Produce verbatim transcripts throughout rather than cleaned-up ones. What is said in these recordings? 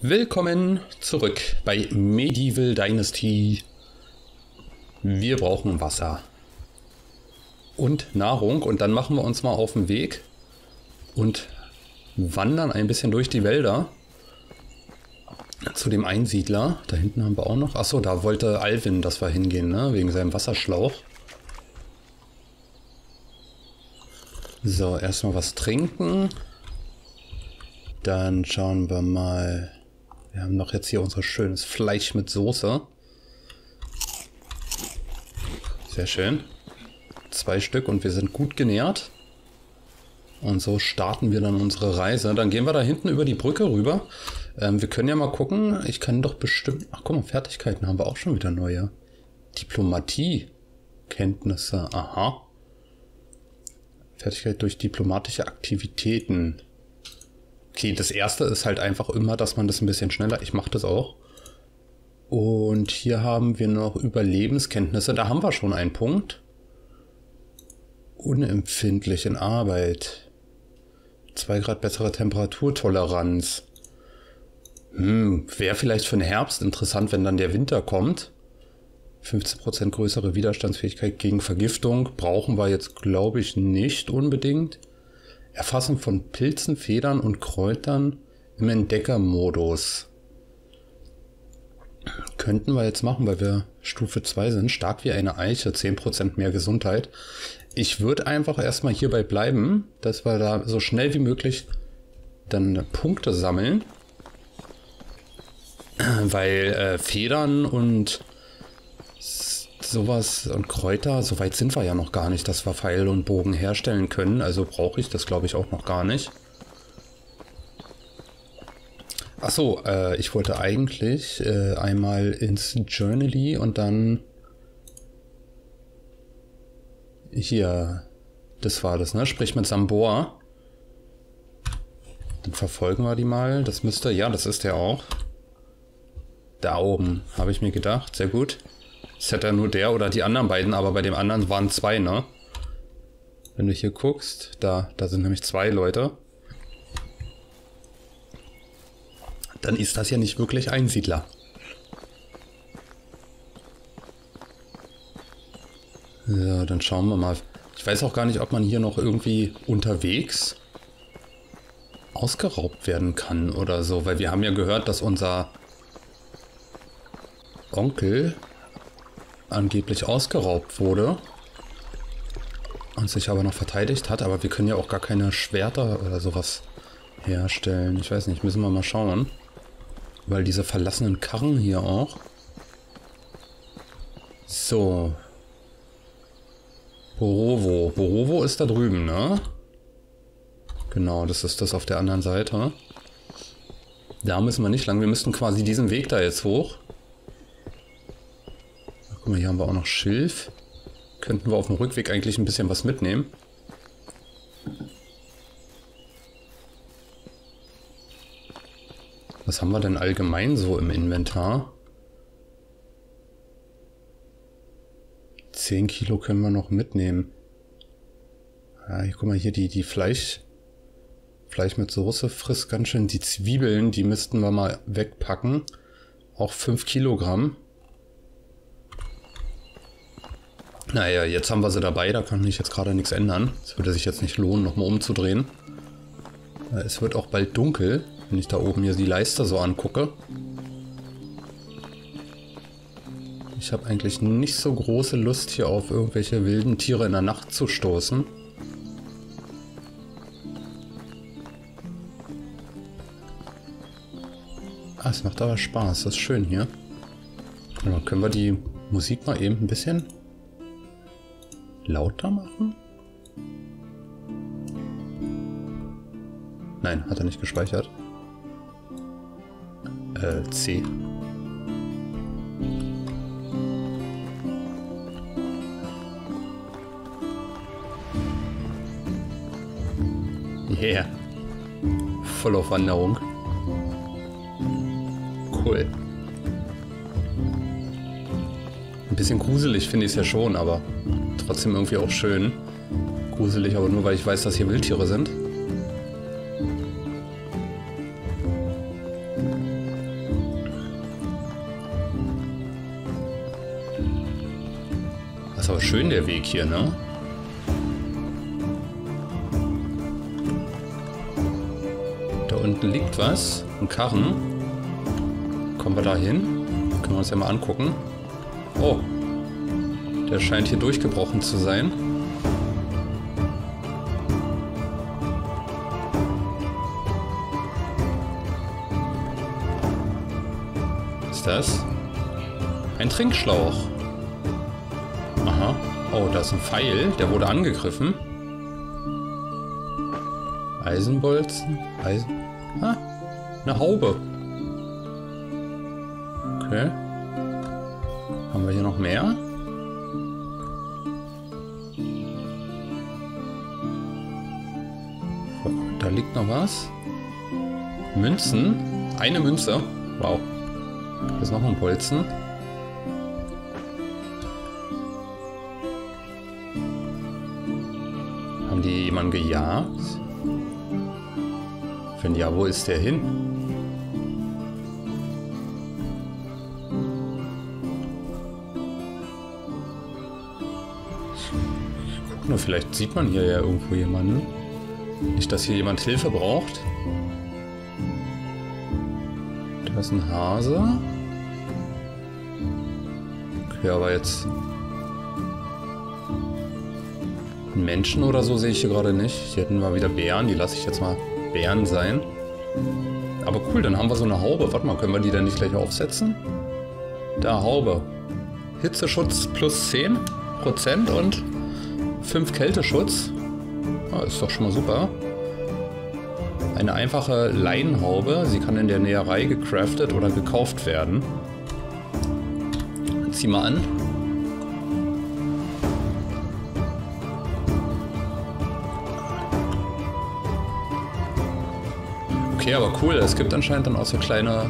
Willkommen zurück bei Medieval Dynasty. Wir brauchen Wasser und Nahrung und dann machen wir uns mal auf den Weg und wandern ein bisschen durch die Wälder zu dem Einsiedler. Da hinten haben wir auch noch. Achso, da wollte Alvin, dass wir hingehen, ne? Wegen seinem Wasserschlauch. So, erstmal was trinken. Dann schauen wir mal. Wir haben noch jetzt hier unser schönes Fleisch mit Soße. Sehr schön. Zwei Stück und wir sind gut genährt. Und so starten wir dann unsere Reise. Dann gehen wir da hinten über die Brücke rüber. Ähm, wir können ja mal gucken. Ich kann doch bestimmt... Ach guck mal, Fertigkeiten haben wir auch schon wieder neue. Diplomatie-Kenntnisse. Aha. Fertigkeit durch diplomatische Aktivitäten. Okay, das erste ist halt einfach immer, dass man das ein bisschen schneller... Ich mache das auch. Und hier haben wir noch Überlebenskenntnisse. Da haben wir schon einen Punkt. Unempfindlich in Arbeit. zwei Grad bessere Temperaturtoleranz. Hm, wäre vielleicht für den Herbst interessant, wenn dann der Winter kommt. fünfzehn Prozent größere Widerstandsfähigkeit gegen Vergiftung. Brauchen wir jetzt, glaube ich, nicht unbedingt. Erfassen von Pilzen, Federn und Kräutern im Entdeckermodus. Könnten wir jetzt machen, weil wir Stufe zwei sind. Stark wie eine Eiche, zehn Prozent mehr Gesundheit. Ich würde einfach erstmal hierbei bleiben, dass wir da so schnell wie möglich dann Punkte sammeln. Weil äh, Federn und sowas und Kräuter, so weit sind wir ja noch gar nicht, dass wir Pfeil und Bogen herstellen können. Also brauche ich das, glaube ich, auch noch gar nicht. Achso, äh, ich wollte eigentlich äh, einmal ins Journaly und dann hier, das war das, ne? Sprich mit Sambor. Dann verfolgen wir die mal. Das müsste, ja, das ist der auch. Da oben, habe ich mir gedacht. Sehr gut. Es hätte ja nur der oder die anderen beiden, aber bei dem anderen waren zwei, ne? Wenn du hier guckst, da, da sind nämlich zwei Leute. Dann ist das ja nicht wirklich Einsiedler. So, dann schauen wir mal. Ich weiß auch gar nicht, ob man hier noch irgendwie unterwegs ausgeraubt werden kann oder so, weil wir haben ja gehört, dass unser Onkel angeblich ausgeraubt wurde und sich aber noch verteidigt hat, aber wir können ja auch gar keine Schwerter oder sowas herstellen. Ich weiß nicht, müssen wir mal schauen. Weil diese verlassenen Karren hier auch. So. Borovo. Borovo ist da drüben, ne? Genau, das ist das auf der anderen Seite. Da müssen wir nicht lang. Wir müssten quasi diesen Weg da jetzt hoch. Guck mal, hier haben wir auch noch Schilf. Könnten wir auf dem Rückweg eigentlich ein bisschen was mitnehmen. Was haben wir denn allgemein so im Inventar? zehn Kilo können wir noch mitnehmen. Ja, hier, guck mal, hier die, die Fleisch. Fleisch mit Soße frisst ganz schön. Die Zwiebeln, die müssten wir mal wegpacken. Auch fünf Kilogramm. Naja, jetzt haben wir sie dabei, da kann ich jetzt gerade nichts ändern. Es würde sich jetzt nicht lohnen, nochmal umzudrehen. Es wird auch bald dunkel, wenn ich da oben hier die Leiste so angucke. Ich habe eigentlich nicht so große Lust, hier auf irgendwelche wilden Tiere in der Nacht zu stoßen. Ah, es macht aber Spaß, das ist schön hier. Ja, können wir die Musik mal eben ein bisschen lauter machen? Nein, hat er nicht gespeichert. Äh, C. Yeah. Voll auf Wanderung. Cool. Ein bisschen gruselig finde ich es ja schon, aber trotzdem irgendwie auch schön. Gruselig, aber nur weil ich weiß, dass hier Wildtiere sind. Das ist aber schön, der Weg hier, ne? Da unten liegt was. Ein Karren. Kommen wir da hin? Können wir uns ja mal angucken. Oh. Der scheint hier durchgebrochen zu sein. Was ist das? Ein Trinkschlauch. Aha. Oh, da ist ein Pfeil. Der wurde angegriffen. Eisenbolzen. Eisen. Ah, eine Haube. Okay. Haben wir hier noch mehr? Da liegt noch was. Münzen. Eine Münze. Wow. Hier ist noch ein Bolzen. Haben die jemanden gejagt? Wenn ja, wo ist der hin? Guck nur, vielleicht sieht man hier ja irgendwo jemanden. Nicht, dass hier jemand Hilfe braucht. Da ist ein Hase. Okay, aber jetzt... einen Menschen oder so sehe ich hier gerade nicht. Hier hätten wir wieder Bären. Die lasse ich jetzt mal Bären sein. Aber cool, dann haben wir so eine Haube. Warte mal, können wir die dann nicht gleich aufsetzen? Da, Haube. Hitzeschutz plus zehn Prozent und fünf Kälteschutz. Ah, ist doch schon mal super. Eine einfache Leinenhaube. Sie kann in der Näherei gecraftet oder gekauft werden. Zieh mal an. Okay, aber cool. Es gibt anscheinend dann auch so kleine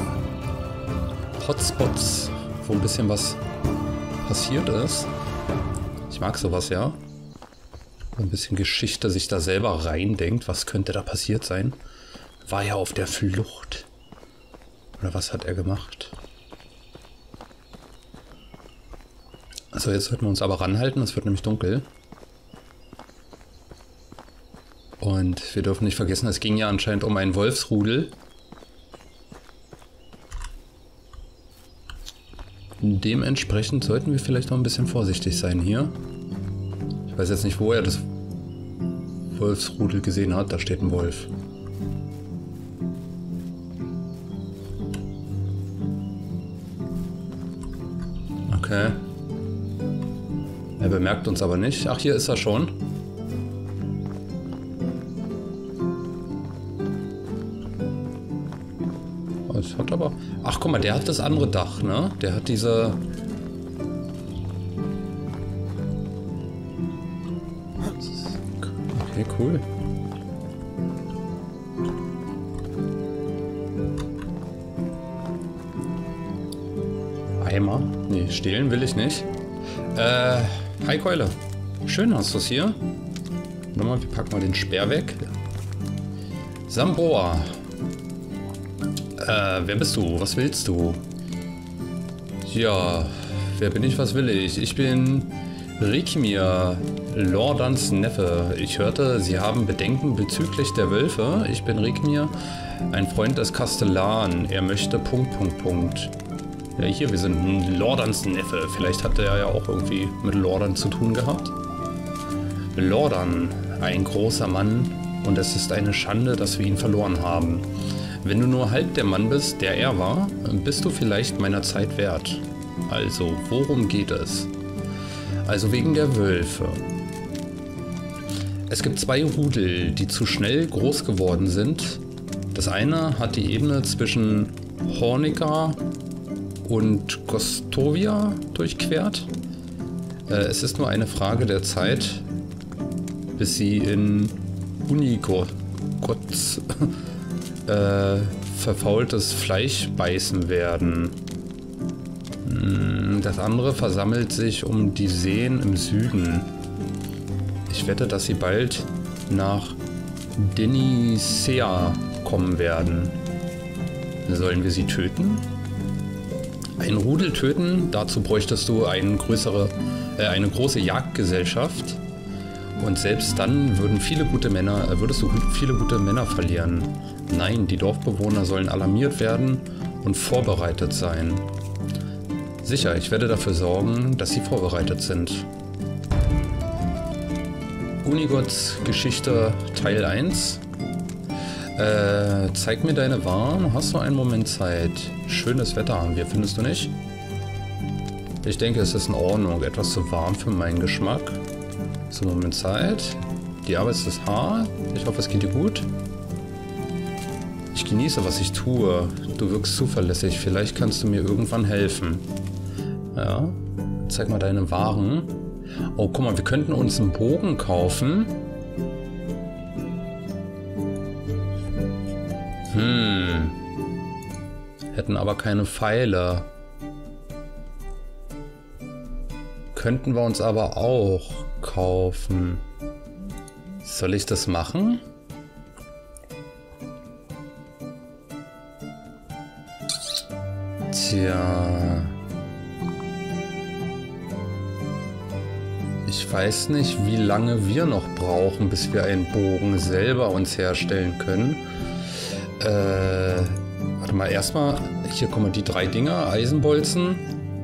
Hotspots, wo ein bisschen was passiert ist. Ich mag sowas, ja. Ein bisschen Geschichte sich da selber reindenkt. Was könnte da passiert sein? War er auf der Flucht? Oder was hat er gemacht? Also jetzt sollten wir uns aber ranhalten. Es wird nämlich dunkel. Und wir dürfen nicht vergessen, es ging ja anscheinend um ein Wolfsrudel. Dementsprechend sollten wir vielleicht noch ein bisschen vorsichtig sein hier. Ich weiß jetzt nicht, wo er das Wolfsrudel gesehen hat. Da steht ein Wolf. Okay. Er bemerkt uns aber nicht. Ach, hier ist er schon. Das hat aber... Ach, guck mal, der hat das andere Dach, ne? Der hat diese... Okay, cool. Eimer? Nee, stehlen will ich nicht. Äh, hi Keule. Schön hast du es hier. Nochmal, wir packen mal den Speer weg. Sambroa. Äh, wer bist du? Was willst du? Ja, wer bin ich? Was will ich? Ich bin Rikmir, Lordans Neffe. Ich hörte, Sie haben Bedenken bezüglich der Wölfe. Ich bin Rikmir, ein Freund des Kastellan. Er möchte... Punkt, Punkt, Punkt. Ja, hier, wir sind Lordans Neffe. Vielleicht hat er ja auch irgendwie mit Lordan zu tun gehabt. Lordan, ein großer Mann. Und es ist eine Schande, dass wir ihn verloren haben. Wenn du nur halb der Mann bist, der er war, bist du vielleicht meiner Zeit wert. Also, worum geht es? Also wegen der Wölfe. Es gibt zwei Rudel, die zu schnell groß geworden sind. Das eine hat die Ebene zwischen Hornica und Gostovia durchquert. Äh, es ist nur eine Frage der Zeit, bis sie in Unigots äh, verfaultes Fleisch beißen werden. Das andere versammelt sich um die Seen im Süden. Ich wette, dass sie bald nach Denisea kommen werden. Sollen wir sie töten? Ein Rudel töten, dazu bräuchtest du eine größere, äh, eine große Jagdgesellschaft. Und selbst dann würden viele gute Männer, äh, würdest du viele gute Männer verlieren. Nein, die Dorfbewohner sollen alarmiert werden und vorbereitet sein. Sicher, ich werde dafür sorgen, dass sie vorbereitet sind. Unigods Geschichte Teil eins. Äh, zeig mir deine Waren. Hast du einen Moment Zeit? Schönes Wetter haben wir, findest du nicht? Ich denke, es ist in Ordnung. Etwas zu warm für meinen Geschmack. So, Moment Zeit. Die Arbeit ist das Haar. Ich hoffe, es geht dir gut. Ich genieße, was ich tue. Du wirkst zuverlässig. Vielleicht kannst du mir irgendwann helfen. Ja. Zeig mal deine Waren. Oh, guck mal, wir könnten uns einen Bogen kaufen. Hm. Hätten aber keine Pfeile. Könnten wir uns aber auch kaufen. Soll ich das machen? Tja. Ich weiß nicht, wie lange wir noch brauchen, bis wir einen Bogen selber uns herstellen können. Äh, warte mal, erstmal, hier kommen die drei Dinger, Eisenbolzen.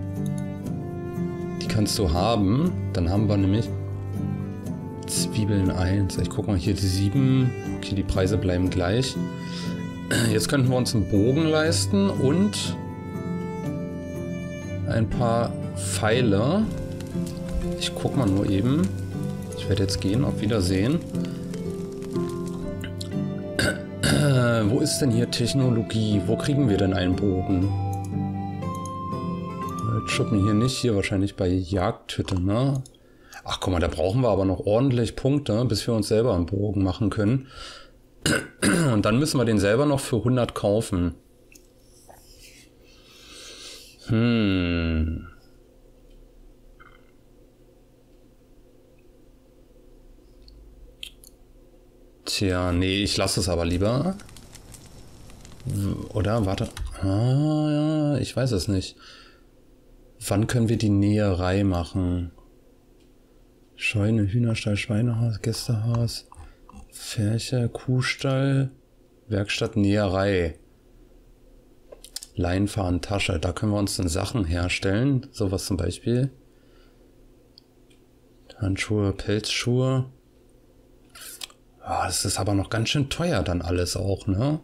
Die kannst du haben. Dann haben wir nämlich Zwiebeln eins. Ich gucke mal hier die sieben. Okay, die Preise bleiben gleich. Jetzt könnten wir uns einen Bogen leisten und ein paar Pfeile. Ich guck mal nur eben. Ich werde jetzt gehen. Auf Wiedersehen. Äh, wo ist denn hier Technologie? Wo kriegen wir denn einen Bogen? Jetzt schuppen hier nicht. Hier wahrscheinlich bei Jagdhütte, ne? Ach, guck mal, da brauchen wir aber noch ordentlich Punkte, bis wir uns selber einen Bogen machen können. Und dann müssen wir den selber noch für hundert kaufen. Hm... Tja, nee, ich lasse es aber lieber. Oder? Warte. Ah, ja, ich weiß es nicht. Wann können wir die Näherei machen? Scheune, Hühnerstall, Schweinehaus, Gästehaus, Färche, Kuhstall, Werkstatt, Näherei. Leinfahren, Tasche. Da können wir uns dann Sachen herstellen. Sowas zum Beispiel. Handschuhe, Pelzschuhe. Oh, das ist aber noch ganz schön teuer dann alles auch, ne?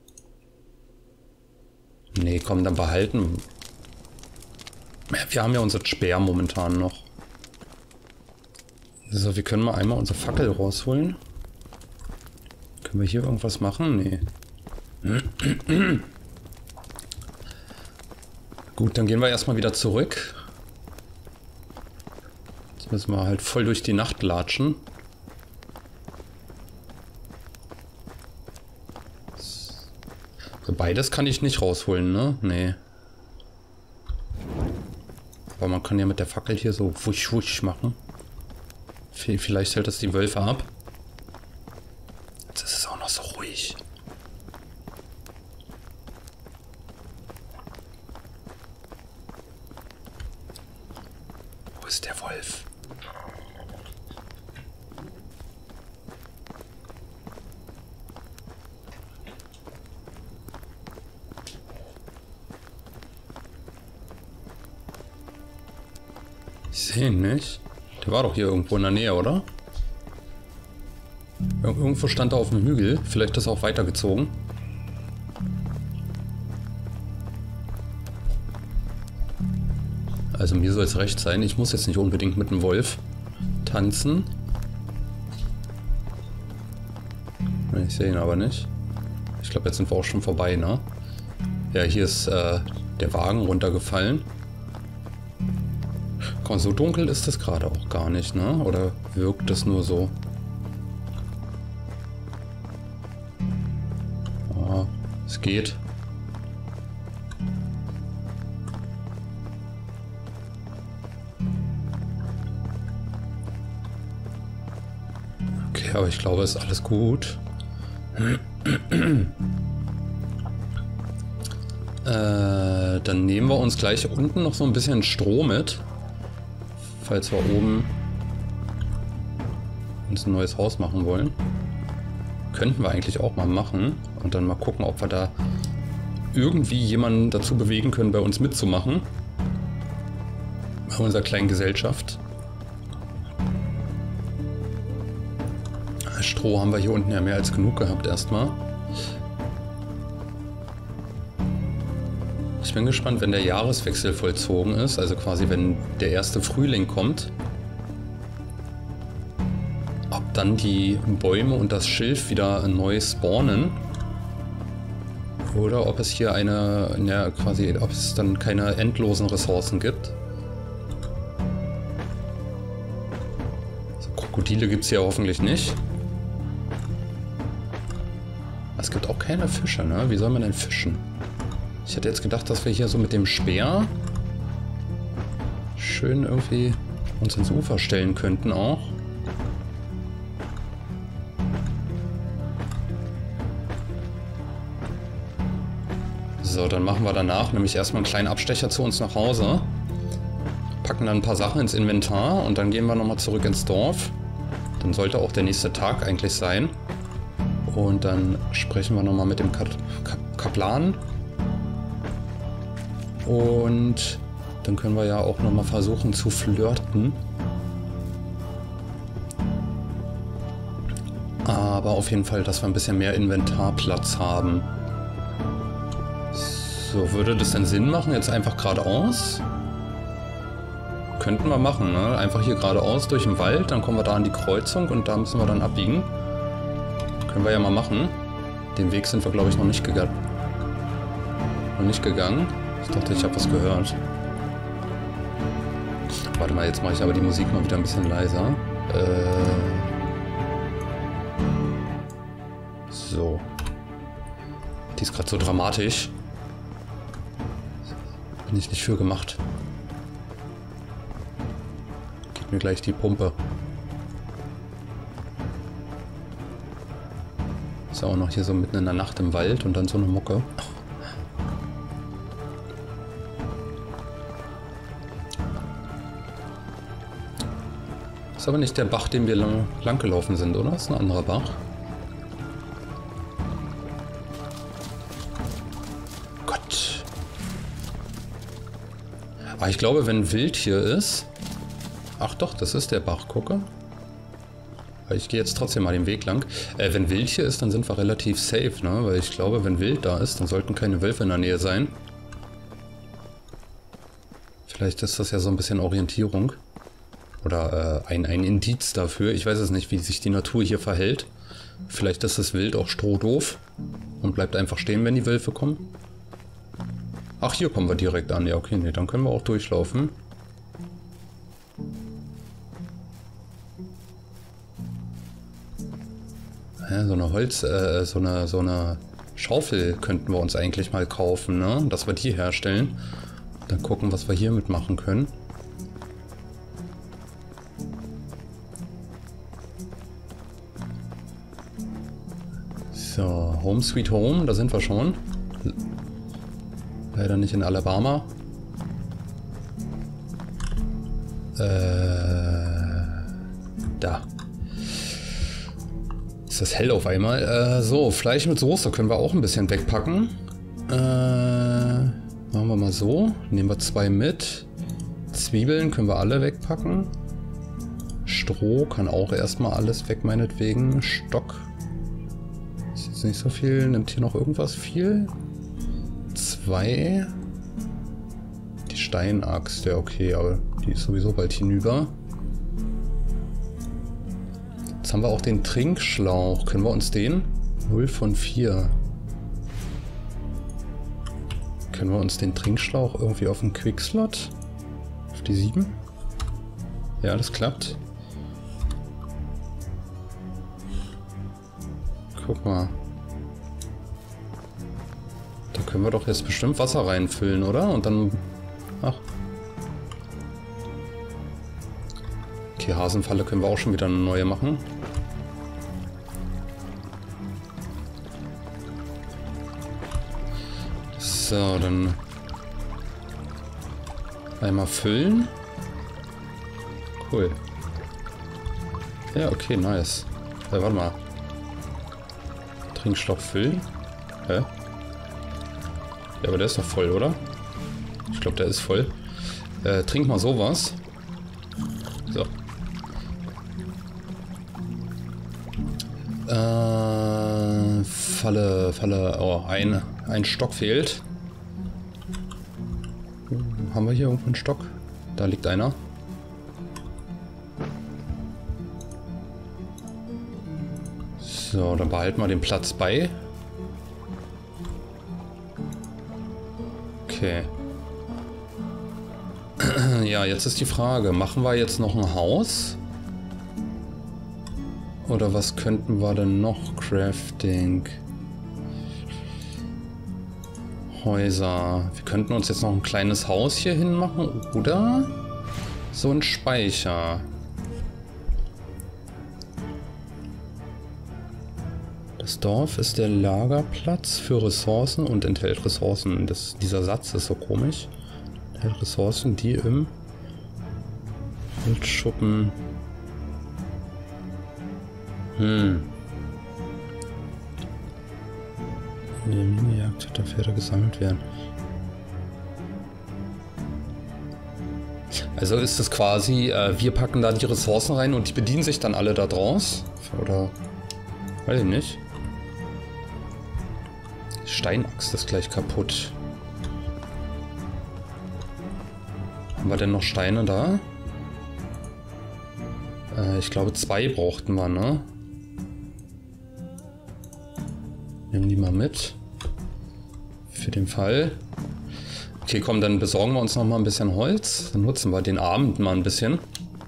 Nee, komm, dann behalten. Wir haben ja unser Speer momentan noch. So, wir können mal einmal unsere Fackel rausholen. Können wir hier irgendwas machen? Nee. Gut, dann gehen wir erstmal wieder zurück. Jetzt müssen wir halt voll durch die Nacht latschen. Beides kann ich nicht rausholen, ne? Nee. Aber man kann ja mit der Fackel hier so wusch wusch machen. Vielleicht hält das die Wölfe ab. Jetzt ist es auch noch so ruhig. Wo ist der Wolf? Ich sehe ihn nicht. Der war doch hier irgendwo in der Nähe, oder? Ir irgendwo stand er auf dem Hügel. Vielleicht ist er auch weitergezogen. Also mir soll es recht sein. Ich muss jetzt nicht unbedingt mit dem Wolf tanzen. Ich sehe ihn aber nicht. Ich glaube, jetzt sind wir auch schon vorbei, ne? Ja, hier ist äh, der Wagen runtergefallen. Komm, so dunkel ist das gerade auch gar nicht, ne? Oder wirkt das nur so? Oh, es geht. Okay, aber ich glaube, es ist alles gut. äh, Äh, dann nehmen wir uns gleich unten noch so ein bisschen Stroh mit. Falls wir oben uns ein neues Haus machen wollen. Könnten wir eigentlich auch mal machen. Und dann mal gucken, ob wir da irgendwie jemanden dazu bewegen können, bei uns mitzumachen. Bei unserer kleinen Gesellschaft. Stroh haben wir hier unten ja mehr als genug gehabt erstmal. Ich bin gespannt, wenn der Jahreswechsel vollzogen ist, also quasi wenn der erste Frühling kommt, ob dann die Bäume und das Schilf wieder neu spawnen oder ob es hier eine, ja quasi, ob es dann keine endlosen Ressourcen gibt. Also Krokodile gibt es hier hoffentlich nicht. Es gibt auch keine Fische, ne? Wie soll man denn fischen? Ich hätte jetzt gedacht, dass wir hier so mit dem Speer schön irgendwie uns ins Ufer stellen könnten auch. So, dann machen wir danach nämlich erstmal einen kleinen Abstecher zu uns nach Hause. Packen dann ein paar Sachen ins Inventar und dann gehen wir nochmal zurück ins Dorf. Dann sollte auch der nächste Tag eigentlich sein. Und dann sprechen wir nochmal mit dem Ka Ka Kaplan. Und dann können wir ja auch nochmal versuchen zu flirten. Aber auf jeden Fall, dass wir ein bisschen mehr Inventarplatz haben. So, würde das denn Sinn machen? Jetzt einfach geradeaus? Könnten wir machen, ne? Einfach hier geradeaus durch den Wald, dann kommen wir da an die Kreuzung und da müssen wir dann abbiegen. Können wir ja mal machen. Den Weg sind wir, glaube ich, noch nicht gegangen. Noch nicht gegangen. Ich dachte, ich habe was gehört. Warte mal, jetzt mache ich aber die Musik mal wieder ein bisschen leiser. Äh so. Die ist gerade so dramatisch. Bin ich nicht für gemacht. Gib mir gleich die Pumpe. Ist auch noch hier so mitten in der Nacht im Wald und dann so eine Mucke. Ist aber nicht der Bach, den wir lang, lang gelaufen sind, oder? Ist ein anderer Bach. Gott. Aber ich glaube, wenn Wild hier ist... Ach doch, das ist der Bach, gucke. Ich gehe jetzt trotzdem mal den Weg lang. Äh, wenn Wild hier ist, dann sind wir relativ safe, ne? Weil ich glaube, wenn Wild da ist, dann sollten keine Wölfe in der Nähe sein. Vielleicht ist das ja so ein bisschen Orientierung. Oder äh, ein, ein Indiz dafür. Ich weiß es nicht, wie sich die Natur hier verhält. Vielleicht ist das Wild auch strohdoof und bleibt einfach stehen, wenn die Wölfe kommen. Ach, hier kommen wir direkt an. Ja, okay, nee, dann können wir auch durchlaufen. Ja, so eine Holz, äh, so eine, so eine Schaufel könnten wir uns eigentlich mal kaufen, ne? Dass wir die herstellen. Dann gucken, was wir hier mitmachen können. So, Home Sweet Home, da sind wir schon. Leider nicht in Alabama. Äh, da. Ist das hell auf einmal? Äh, so, Fleisch mit Soße können wir auch ein bisschen wegpacken. Äh, machen wir mal so. Nehmen wir zwei mit. Zwiebeln können wir alle wegpacken. Stroh kann auch erstmal alles weg, meinetwegen. Stock. Ist jetzt nicht so viel. Nimmt hier noch irgendwas viel? Zwei. Die Steinaxt, ja okay, aber die ist sowieso bald hinüber. Jetzt haben wir auch den Trinkschlauch. Können wir uns den? null von vier. Können wir uns den Trinkschlauch irgendwie auf den Quickslot? Auf die sieben? Ja, das klappt. Guck mal. Da können wir doch jetzt bestimmt Wasser reinfüllen, oder? Und dann... Ach. Okay, Hasenfalle können wir auch schon wieder eine neue machen. So, dann Einmal füllen. Cool. Ja, okay, nice. Ja, warte mal. Trinkstoff füllen. Hä? Ja, aber der ist doch voll, oder? Ich glaube, der ist voll. Äh, trink mal sowas. So. Äh, Falle, Falle, oh, ein, ein Stock fehlt. Haben wir hier irgendwo einen Stock? Da liegt einer. So, dann behalten wir den Platz bei. Okay. Ja, jetzt ist die Frage, machen wir jetzt noch ein Haus? Oder was könnten wir denn noch? Crafting. Häuser. Wir könnten uns jetzt noch ein kleines Haus hier hin machen, oder? So ein Speicher. Das Dorf ist der Lagerplatz für Ressourcen und enthält Ressourcen. Das, dieser Satz ist so komisch. Enthält Ressourcen, die im Holzschuppen... Hm. In der Minenjagd der Pferde gesammelt werden. Also ist es quasi, äh, wir packen da die Ressourcen rein und die bedienen sich dann alle da draus? Oder... Weiß ich nicht. Die Steinaxt ist gleich kaputt. Haben wir denn noch Steine da? Äh, ich glaube zwei brauchten wir, ne? Nehmen die mal mit. Für den Fall. Okay, komm, dann besorgen wir uns noch mal ein bisschen Holz. Dann nutzen wir den Abend mal ein bisschen.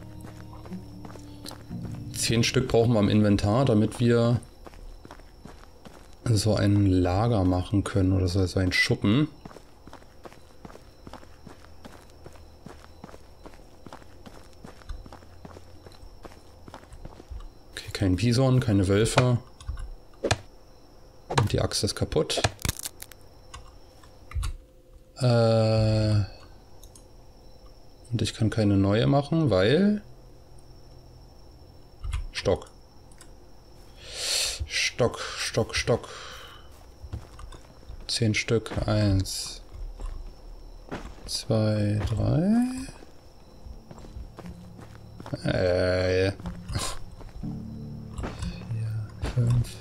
Zehn Stück brauchen wir im Inventar, damit wir so ein Lager machen können oder so, so ein Schuppen. Okay, kein Bison, keine Wölfe. Und die Axt ist kaputt. Äh Und ich kann keine neue machen, weil... Stock. Stock, Stock, Stock. Zehn Stück. Eins. Zwei, drei. Äh. Vier, fünf.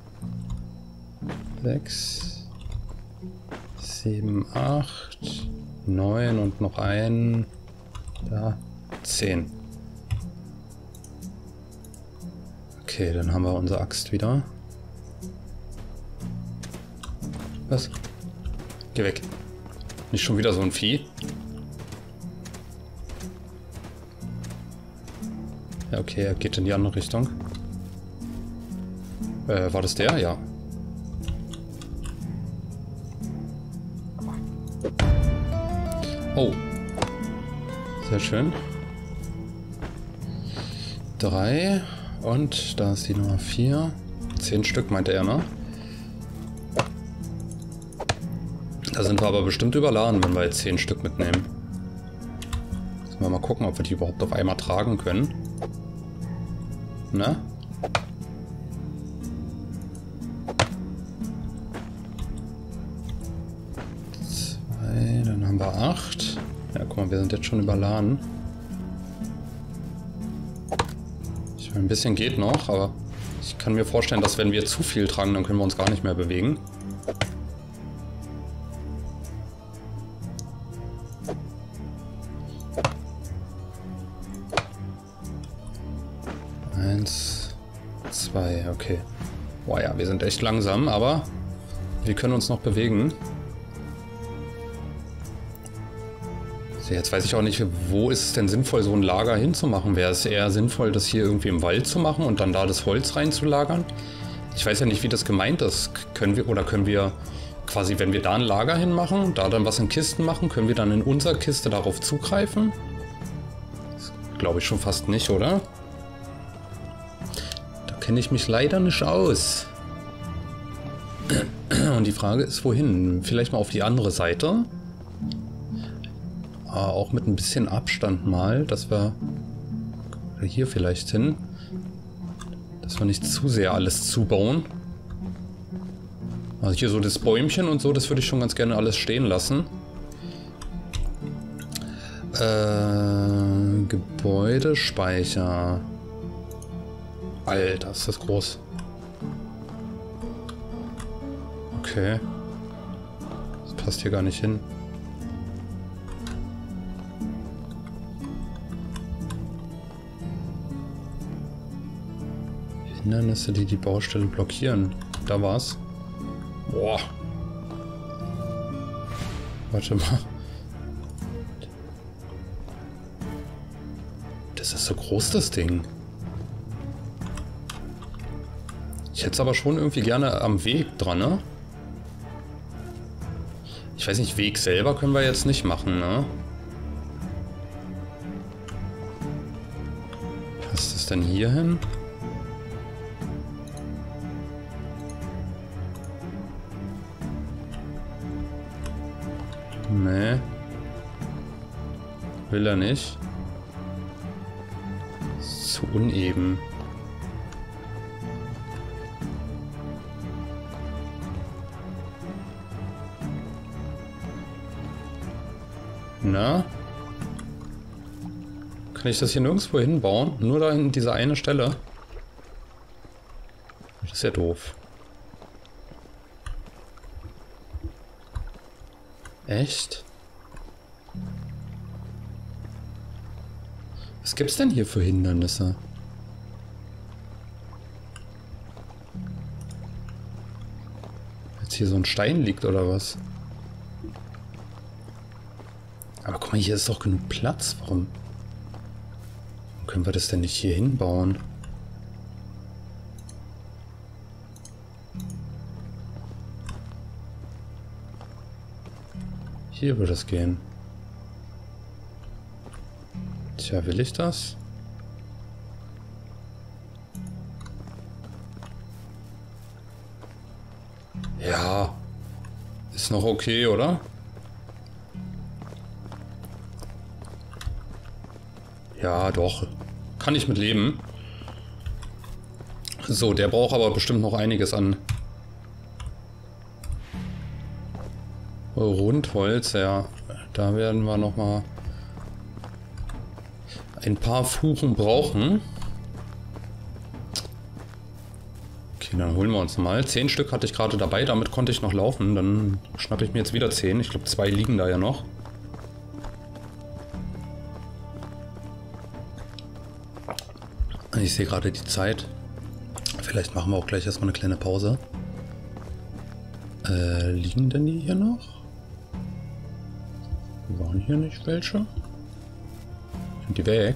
Sechs. Sieben, acht. Neun und noch ein. Da. Zehn. Okay, dann haben wir unsere Axt wieder. Was? Geh weg. Nicht schon wieder so ein Vieh. Ja, okay, er geht in die andere Richtung. Äh, war das der? Ja. Oh. Sehr schön. Drei. Und da ist die Nummer vier. Zehn Stück meinte er, ne? Da sind wir aber bestimmt überladen, wenn wir jetzt zehn Stück mitnehmen. Müssen wir mal gucken, ob wir die überhaupt auf einmal tragen können. Ne? Zwei, dann haben wir acht. Ja, guck mal, wir sind jetzt schon überladen. Ich meine, ein bisschen geht noch, aber ich kann mir vorstellen, dass wenn wir zu viel tragen, dann können wir uns gar nicht mehr bewegen. Eins, zwei, okay. Boah ja, wir sind echt langsam, aber wir können uns noch bewegen. So, jetzt weiß ich auch nicht, wo ist es denn sinnvoll, so ein Lager hinzumachen? Wäre es eher sinnvoll, das hier irgendwie im Wald zu machen und dann da das Holz reinzulagern? Ich weiß ja nicht, wie das gemeint ist. Können wir, oder können wir quasi, wenn wir da ein Lager hinmachen, da dann was in Kisten machen, können wir dann in unserer Kiste darauf zugreifen? Das glaube ich schon fast nicht, oder? Kenne ich mich leider nicht aus. Und die Frage ist, wohin? Vielleicht mal auf die andere Seite. Ah, auch mit ein bisschen Abstand mal, dass wir hier vielleicht hin, dass wir nicht zu sehr alles zubauen. Also hier so das Bäumchen und so, das würde ich schon ganz gerne alles stehen lassen. Äh, Gebäudespeicher. Alter, ist das groß. Okay. Das passt hier gar nicht hin. Hindernisse, die die Baustelle blockieren. Da war's. Boah. Warte mal. Das ist so groß, das Ding. Ich hätte es aber schon irgendwie gerne am Weg dran, ne? Ich weiß nicht, Weg selber können wir jetzt nicht machen, ne? Passt es denn hier hin? Nee. Will er nicht. Zu uneben. Na? Kann ich das hier nirgendwo hinbauen? Nur da in dieser eine Stelle? Das ist ja doof. Echt? Was gibt's denn hier für Hindernisse? Jetzt hier so ein Stein liegt oder was? Aber guck mal, hier ist doch genug Platz. Warum? Warum können wir das denn nicht hier hinbauen? Hier würde es gehen. Tja, will ich das? Ja. Ist noch okay, oder? Ja, doch. Kann ich mit leben. So, der braucht aber bestimmt noch einiges an Rundholz. Ja, da werden wir noch mal ein paar Fugen brauchen. Okay, dann holen wir uns mal. Zehn Stück hatte ich gerade dabei, damit konnte ich noch laufen. Dann schnappe ich mir jetzt wieder zehn. Ich glaube, zwei liegen da ja noch. Ich sehe gerade die Zeit. Vielleicht machen wir auch gleich erstmal eine kleine Pause. Äh, liegen denn die hier noch? Waren hier nicht welche? Sind die weg?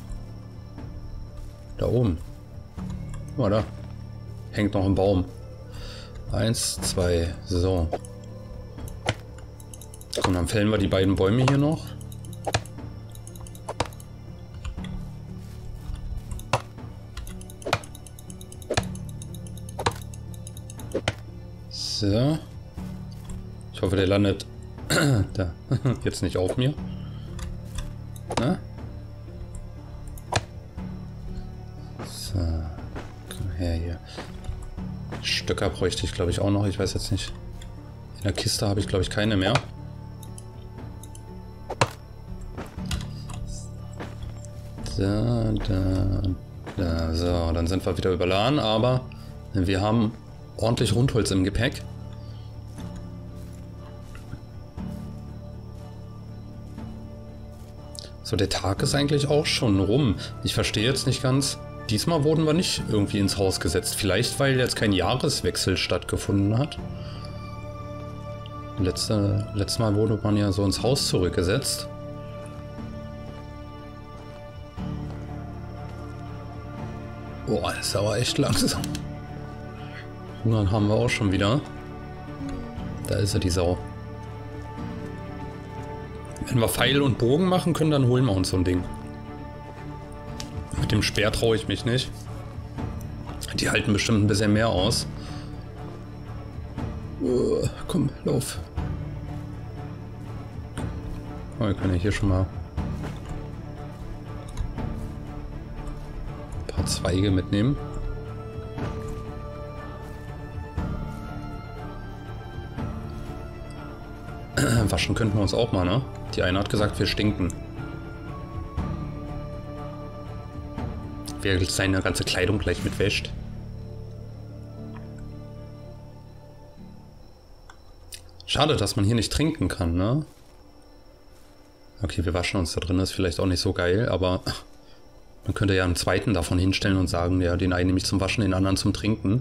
Da oben. Guck mal da. Hängt noch ein Baum. Eins, zwei, so. Und dann fällen wir die beiden Bäume hier noch. So. Ich hoffe, der landet da. Jetzt nicht auf mir. Na? So. Komm her hier. Stöcker bräuchte ich, glaube ich, auch noch. Ich weiß jetzt nicht. In der Kiste habe ich, glaube ich, keine mehr. Da, da, da. So, dann sind wir wieder überladen, aber wir haben ordentlich Rundholz im Gepäck. So, der Tag ist eigentlich auch schon rum. Ich verstehe jetzt nicht ganz. Diesmal wurden wir nicht irgendwie ins Haus gesetzt. Vielleicht, weil jetzt kein Jahreswechsel stattgefunden hat. Letzte, letztes Mal wurde man ja so ins Haus zurückgesetzt. Boah, das ist aber echt langsam. Hunger haben wir auch schon wieder. Da ist er, die Sau. Wenn wir Pfeil und Bogen machen können, dann holen wir uns so ein Ding. Mit dem Speer traue ich mich nicht. Die halten bestimmt ein bisschen mehr aus. Oh, komm, lauf. mal, wir können ja hier schon mal ein paar Zweige mitnehmen. Waschen könnten wir uns auch mal, ne? Die eine hat gesagt, wir stinken. Wer seine ganze Kleidung gleich mitwäscht. Schade, dass man hier nicht trinken kann, ne? Okay, wir waschen uns da drin, ist vielleicht auch nicht so geil, aber man könnte ja einen zweiten davon hinstellen und sagen, ja, den einen nehme ich zum Waschen, den anderen zum Trinken.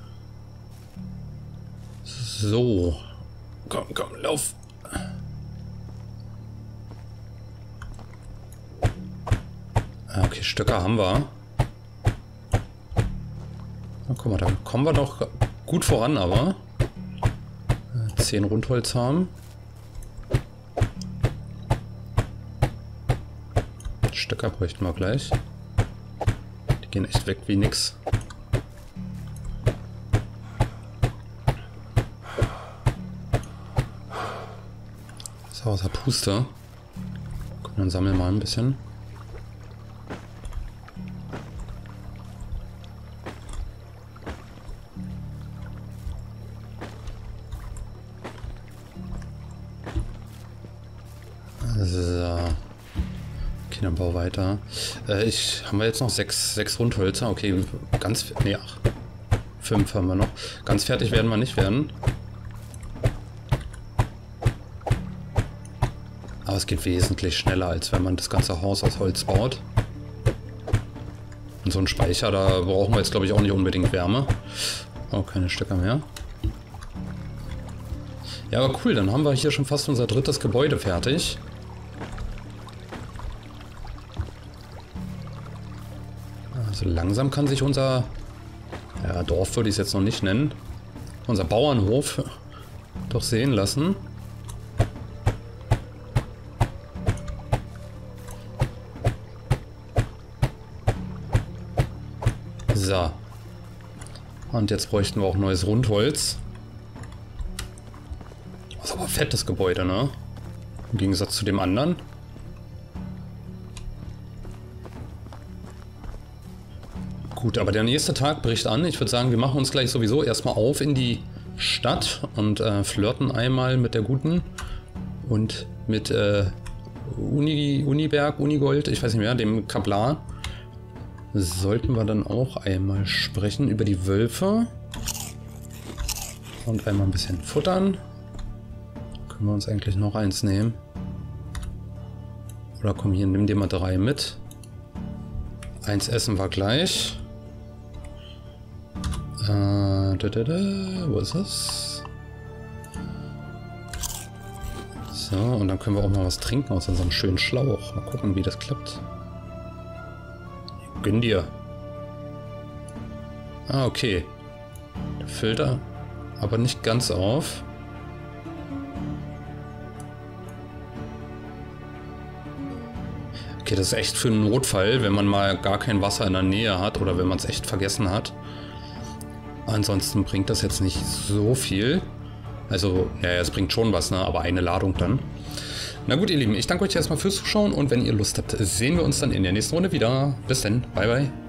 So. Komm, komm, lauf. Okay, Stöcker haben wir. Na, guck mal, da kommen wir doch gut voran, aber zehn Rundholz haben. Stöcker bräuchten wir gleich. Die gehen echt weg wie nix. So, außer Puste. Komm, dann sammeln wir mal ein bisschen. So. Okay, dann bau weiter. Äh, ich, haben wir jetzt noch sechs, sechs Rundhölzer? Okay, ganz... Nee, ach. Fünf haben wir noch. Ganz fertig werden wir nicht werden. Aber es geht wesentlich schneller, als wenn man das ganze Haus aus Holz baut. Und so ein Speicher, da brauchen wir jetzt, glaube ich, auch nicht unbedingt Wärme. Oh, keine Stöcker mehr. Ja, aber cool, dann haben wir hier schon fast unser drittes Gebäude fertig. Also langsam kann sich unser, ja, Dorf würde ich es jetzt noch nicht nennen, unser Bauernhof doch sehen lassen. So. Und jetzt bräuchten wir auch neues Rundholz. Das ist aber ein fettes Gebäude, ne? Im Gegensatz zu dem anderen. Gut, aber der nächste Tag bricht an. Ich würde sagen, wir machen uns gleich sowieso erstmal auf in die Stadt und äh, flirten einmal mit der Guten und mit äh, Uni, Uniberg, Unigold, ich weiß nicht mehr, dem Kaplan. Sollten wir dann auch einmal sprechen über die Wölfe. Und einmal ein bisschen futtern. Können wir uns eigentlich noch eins nehmen? Oder komm hier, nimm dir mal drei mit. Eins essen wir gleich. Äh, da, da, da, wo ist das? So, und dann können wir auch mal was trinken aus unserem schönen Schlauch. Mal gucken, wie das klappt. Gönn dir. Ah, okay. Der Filter, aber nicht ganz auf. Okay, das ist echt für einen Notfall, wenn man mal gar kein Wasser in der Nähe hat oder wenn man es echt vergessen hat. Ansonsten bringt das jetzt nicht so viel. Also, ja, es bringt schon was, ne? Aber eine Ladung dann. Na gut, ihr Lieben, ich danke euch erstmal fürs Zuschauen und wenn ihr Lust habt, sehen wir uns dann in der nächsten Runde wieder. Bis dann, bye bye.